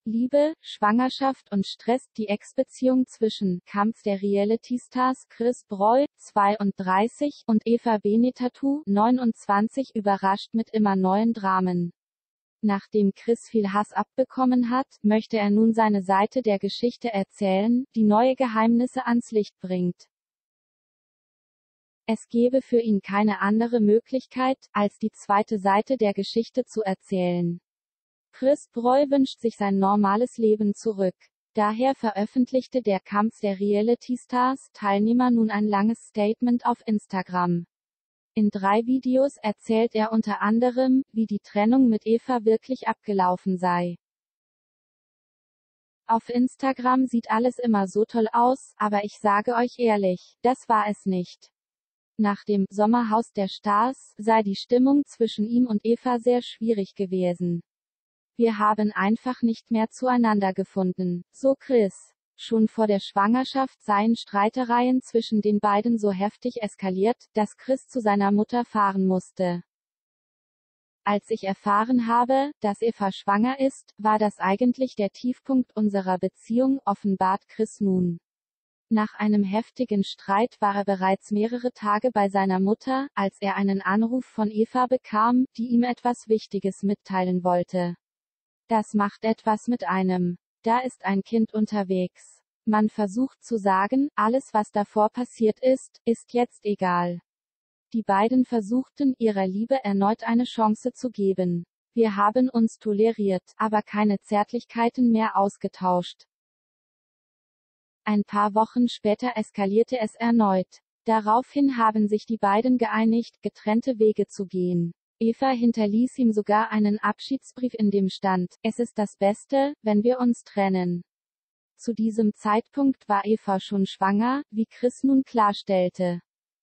Liebe, Schwangerschaft und Stress. Die Ex-Beziehung zwischen Kampf der Reality-Stars Chris Broil, 32, und Eva Benetatu, 29, überrascht mit immer neuen Dramen. Nachdem Chris viel Hass abbekommen hat, möchte er nun seine Seite der Geschichte erzählen, die neue Geheimnisse ans Licht bringt. Es gebe für ihn keine andere Möglichkeit, als die zweite Seite der Geschichte zu erzählen. Chris Broil wünscht sich sein normales Leben zurück. Daher veröffentlichte der Kampf der Reality-Stars-Teilnehmer nun ein langes Statement auf Instagram. In 3 Videos erzählt er unter anderem, wie die Trennung mit Eva wirklich abgelaufen sei. Auf Instagram sieht alles immer so toll aus, aber ich sage euch ehrlich, das war es nicht. Nach dem Sommerhaus der Stars sei die Stimmung zwischen ihm und Eva sehr schwierig gewesen. Wir haben einfach nicht mehr zueinander gefunden, so Chris. Schon vor der Schwangerschaft seien Streitereien zwischen den beiden so heftig eskaliert, dass Chris zu seiner Mutter fahren musste. Als ich erfahren habe, dass Eva schwanger ist, war das eigentlich der Tiefpunkt unserer Beziehung, offenbart Chris nun. Nach einem heftigen Streit war er bereits mehrere Tage bei seiner Mutter, als er einen Anruf von Eva bekam, die ihm etwas Wichtiges mitteilen wollte. Das macht etwas mit einem. Da ist ein Kind unterwegs. Man versucht zu sagen, alles was davor passiert ist, ist jetzt egal. Die beiden versuchten, ihrer Liebe erneut eine Chance zu geben. Wir haben uns toleriert, aber keine Zärtlichkeiten mehr ausgetauscht. Ein paar Wochen später eskalierte es erneut. Daraufhin haben sich die beiden geeinigt, getrennte Wege zu gehen. Eva hinterließ ihm sogar einen Abschiedsbrief, in dem stand: Es ist das Beste, wenn wir uns trennen. Zu diesem Zeitpunkt war Eva schon schwanger, wie Chris nun klarstellte.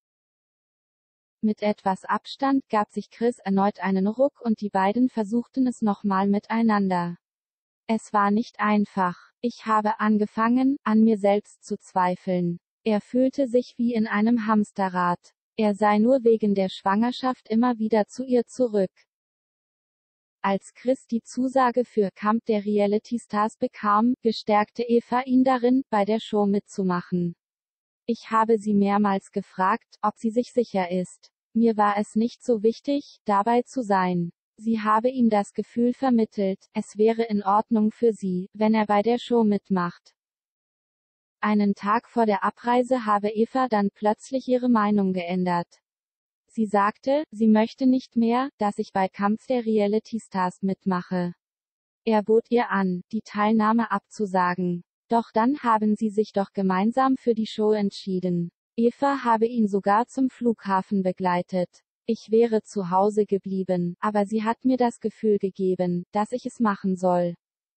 Mit etwas Abstand gab sich Chris erneut einen Ruck und die beiden versuchten es nochmal miteinander. Es war nicht einfach. Ich habe angefangen, an mir selbst zu zweifeln. Er fühlte sich wie in einem Hamsterrad. Er sei nur wegen der Schwangerschaft immer wieder zu ihr zurück. Als Chris die Zusage für Kampf der Reality-Stars bekam, bestärkte Eva ihn darin, bei der Show mitzumachen. Ich habe sie mehrmals gefragt, ob sie sich sicher ist. Mir war es nicht so wichtig, dabei zu sein. Sie habe ihm das Gefühl vermittelt, es wäre in Ordnung für sie, wenn er bei der Show mitmacht. Einen Tag vor der Abreise habe Eva dann plötzlich ihre Meinung geändert. Sie sagte, sie möchte nicht mehr, dass ich bei Kampf der Reality-Stars mitmache. Er bot ihr an, die Teilnahme abzusagen. Doch dann haben sie sich doch gemeinsam für die Show entschieden. Eva habe ihn sogar zum Flughafen begleitet. Ich wäre zu Hause geblieben, aber sie hat mir das Gefühl gegeben, dass ich es machen soll.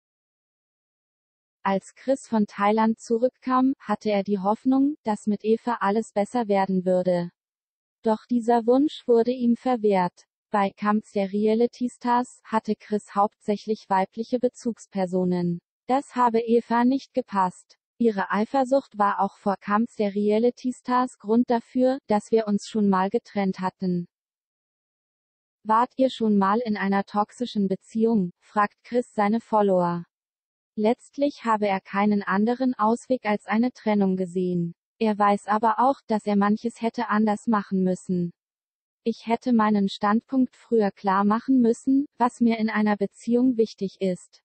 Als Chris von Thailand zurückkam, hatte er die Hoffnung, dass mit Eva alles besser werden würde. Doch dieser Wunsch wurde ihm verwehrt. Bei Kampf der Reality-Stars hatte Chris hauptsächlich weibliche Bezugspersonen. Das habe Eva nicht gepasst. Ihre Eifersucht war auch vor Kampf der Reality-Stars Grund dafür, dass wir uns schon mal getrennt hatten. Wart ihr schon mal in einer toxischen Beziehung? Fragt Chris seine Follower. Letztlich habe er keinen anderen Ausweg als eine Trennung gesehen. Er weiß aber auch, dass er manches hätte anders machen müssen. Ich hätte meinen Standpunkt früher klar machen müssen, was mir in einer Beziehung wichtig ist.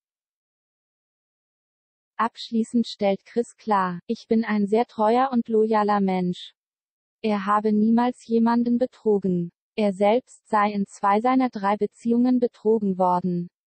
Abschließend stellt Chris klar, ich bin ein sehr treuer und loyaler Mensch. Er habe niemals jemanden betrogen. Er selbst sei in 2 seiner 3 Beziehungen betrogen worden.